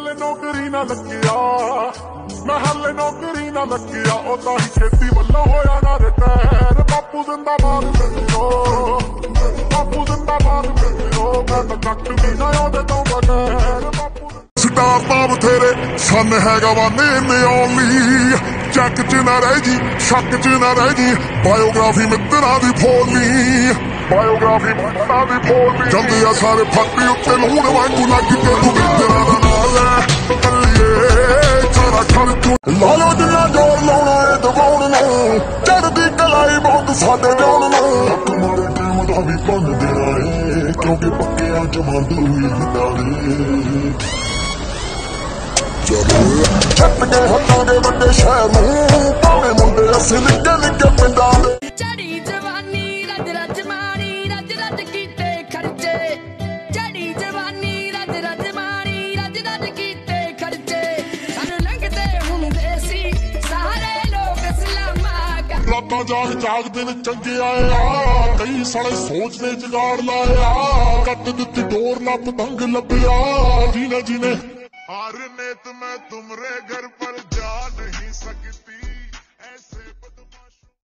हले नौकरी ना लगिया, मैं हले नौकरी ना लगिया, ओदा ही खेती वालों होया ना रिटायर। बापू जिंदाबाद मिलो, बापू जिंदाबाद मिलो, मैं तो कट भी ना ओदे तो बगैर। स्टार तां बथेरे सन हैगा वाने ने ओनली, चैक च ना रह जी, शक च ना रह जी, बायोग्राफी मित्रा दी फोली, बायोग्राफी मित्रा दी फोली। जल्दी आ सारे फट्टी उत्ते लूण वांगू लग के तू मित्रा दा नाल है कल्लिए सारा खर्च ला लो जिन्ना जोर लाउणा है दबाउण नूं, चढ़दी कलाई बहुत साडे जोन नूं। मारे टाइम दा भी भन देना है क्योंकि पक्कियां जमांद हुई हिटारे। छप के हत्थों दे वड्डे शहर नूं, भावें मुंडे असीं निक्के निक्के पिंडां दे। चढ़ी जवानी रज रज मारी, रज रज कीते खर्चे, चढ़ी जवानी रज रज मारी, रज रज कीते खर्चे। सानू लंघदे हुंदे सी सारे लोग सलामा कर। रातां जाग जाग दिन चंगे आए आ, कई साले सोचने जुगाड़ लाया, कट दित्ती डोर ना पतंग लभया। जीने जीने हार ने तुम्हें तुमरे घर पर जा नहीं सकती ऐसे